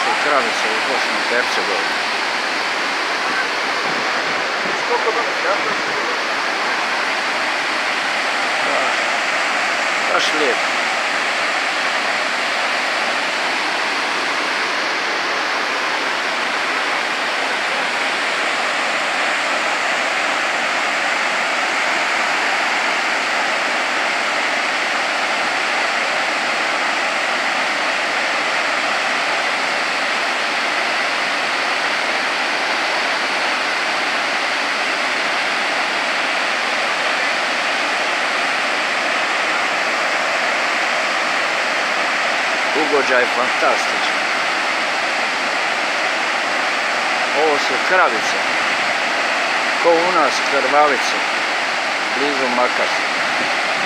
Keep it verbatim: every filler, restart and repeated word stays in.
su kravice u Bosni i Hercegovini. Baš lijepo. Ugođaj fantastičan. Ovo su kravice, ko u nas krvavice, blizu Makarske.